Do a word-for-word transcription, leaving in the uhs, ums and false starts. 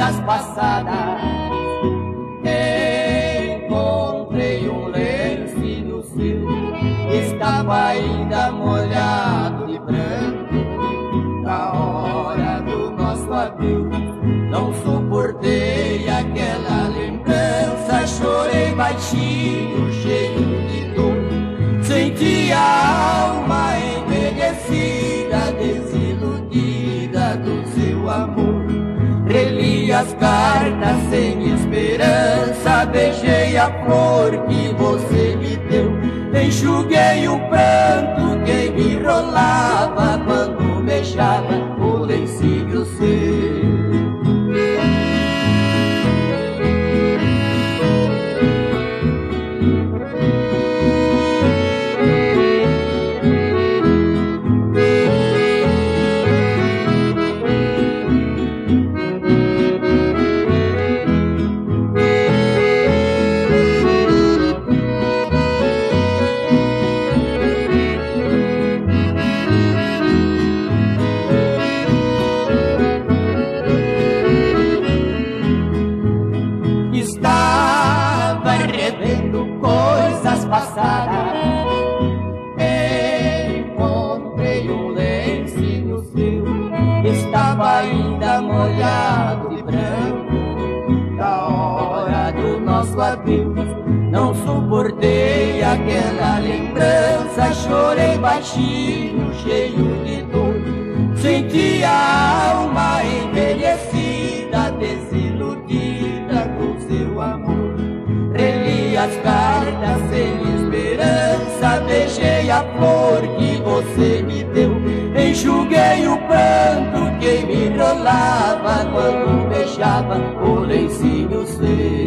coisas passadas. Encontrei um lencinho seu, estava ainda molhado de branco. Na hora do nosso adeus, não suportei aquela lembrança. Chorei baixinho, cheio de dor. Senti a alma envelhecida, desiludida do seu amor. Reli as cartas sem esperança, beijei a flor que você me deu. Enxuguei o pranto que me rolava quando beijava o lencinho seu. Estava revendo coisas passadas. Encontrei um lencinho seu, estava ainda molhado de branco. Na hora do nosso adeus, não suportei aquela lembrança. Chorei baixinho, cheio de dor. Senti a alma envelhecida, desiludida com seu amor. Reli as cartas sem esperança, beijei a flor que você me deu. Enxuguei o pranto que me rolava quando beijava o lencinho seu.